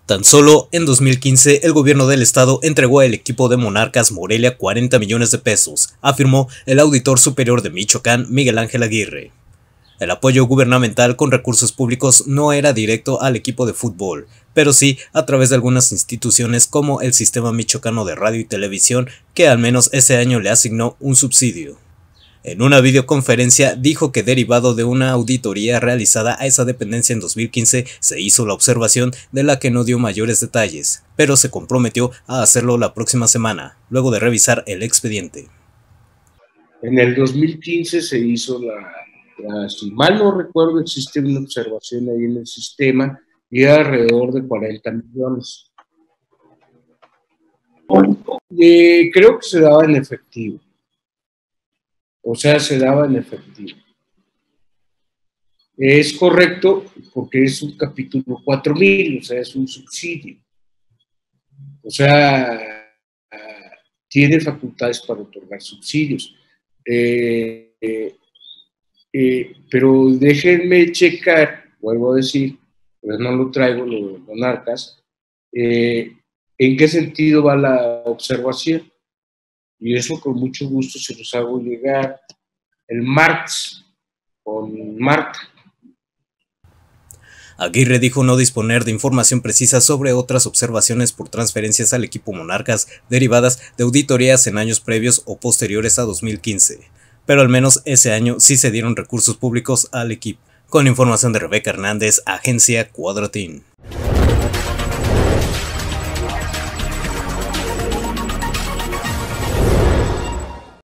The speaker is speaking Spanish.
Tan solo en 2015 el gobierno del estado entregó al equipo de Monarcas Morelia 40 millones de pesos, afirmó el auditor superior de Michoacán, Miguel Ángel Aguirre. El apoyo gubernamental con recursos públicos no era directo al equipo de fútbol, pero sí a través de algunas instituciones como el Sistema Michoacano de Radio y Televisión, que al menos ese año le asignó un subsidio. En una videoconferencia dijo que derivado de una auditoría realizada a esa dependencia en 2015 se hizo la observación de la que no dio mayores detalles, pero se comprometió a hacerlo la próxima semana, luego de revisar el expediente. En el 2015 se hizo si mal no recuerdo, existe una observación ahí en el sistema y era alrededor de 40 millones. Creo que se daba en efectivo. O sea, se daba en efectivo. Es correcto porque es un capítulo 4000, o sea, es un subsidio. O sea, tiene facultades para otorgar subsidios. Pero déjenme checar, vuelvo a decir, pero no lo traigo, lo de Monarcas, en qué sentido va la observación. Y eso con mucho gusto se los hago llegar el martes con Marta. Aguirre dijo no disponer de información precisa sobre otras observaciones por transferencias al equipo Monarcas derivadas de auditorías en años previos o posteriores a 2015, pero al menos ese año sí se dieron recursos públicos al equipo. Con información de Rebeca Hernández, Agencia Cuadratín.